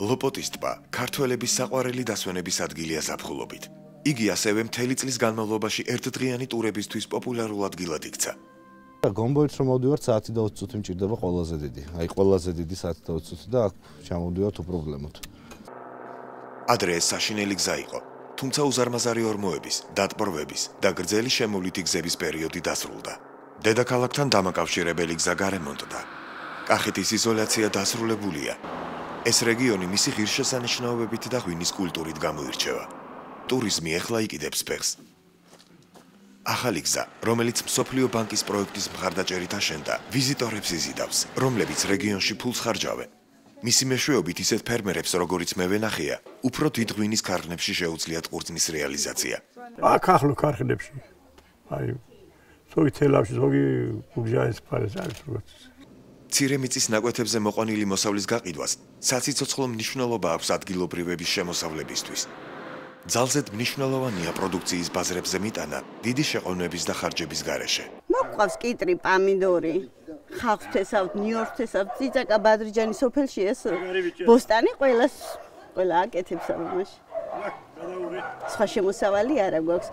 ლოპოტის ტბა ქართველების საყვარელი დასვენების ადგილია ზაფხულობით. იგი ასევე მთელი წლის განმავლობაში ერთდღიანი ტურებისთვის პოპულარულ ადგილად იქცა. გომბოით რომ მოვდივართ საათი და 20 წუთი მჭირდება ყველაზე დიდი. აი ყველაზე დიდი საათი და 20 წუთი და აქ ჩამოვდივართ უპრობლემოდ. ადრე ეს საშინელი გზა იყო, თუმცა უზარმაზარი ორმოების, დატბორვების და გრძელი შემოვლითი გზების პერიოდი დასრულდა. დედაქალაქთან დამაკავშირებელი გზა გარემონტდა. კახეთის იზოლაცია დასრულებულია. ეს რეგიონი მისი ღირსშესანიშნაობებით და ღვინის კულტურით გამოირჩევა. ტურიზმი ეხლა იკიდებს ფეხს. ახალი გზა, რომელიც მსოფლიო ბანკის პროექტის მხარდაჭერით აშენდა, ვიზიტორებს იზიდავს, რომლებიც რეგიონში ფულს ხარჯავენ. მისი მეშვეობით ისეთ ფერმერებს, როგორიც მე ვენახია, უფრო დიდ ღვინის ქარხნებში შეუძლიათ ყურძნის რეალიზაცია. აქ ახლო ქარხნებში. აი, ზოგი თელავში, ზოგი გურჯაანის ფარეს არის როგორც. მცირე მიწის ნაკვეთებზე მოყვანილი მოსავლის გაყიდვას საციცოცხლო მნიშვნელობა აქვს ადგილობრივების შემოსავლებისთვის. ძალზედ მნიშვნელოვანია პროდუქციის ბაზრებზე მიტანა დიდი შეყოვნების და ხარჯების გარეშე. მოყავს კიტრი, პამიდორი, ხავს თესავთ, ნიორს თესავთ, წიწაკა ბადრიჯანი სოფელში ეს ბოსტანი ყველა აკეთებს ამაში. სხვა შემოსავალი არა გვაქვს.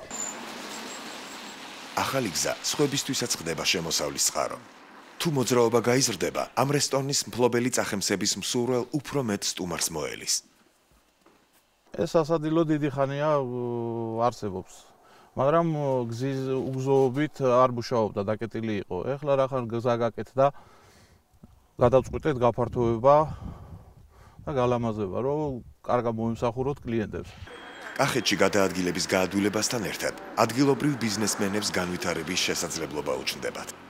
ახალი გზა სხვებისთვისაც ხდება შემოსავლის წყარო. თუ მოძრაობა გაიზრდება, ამ რესტორნის მფლობელი წახემსების მსურველ უფრო მეტ სტუმარს მოელის. ეს სასადილო დიდი ხანია არსებობს, მაგრამ გზის უგზოობით არ მუშაობდა, დაკეტილი იყო. ეხლა რახან გზა გაკეთდა, გადავწყვიტეთ გაფართოება და გალამაზება, რომ კარგად მოიმსახუროთ კლიენტებს. კახეთში გადაადგილების გაადვილებასთან ერთად, ადგილობრივ ბიზნესმენებს განვითარების შესაძლებლობა უჩნდებათ.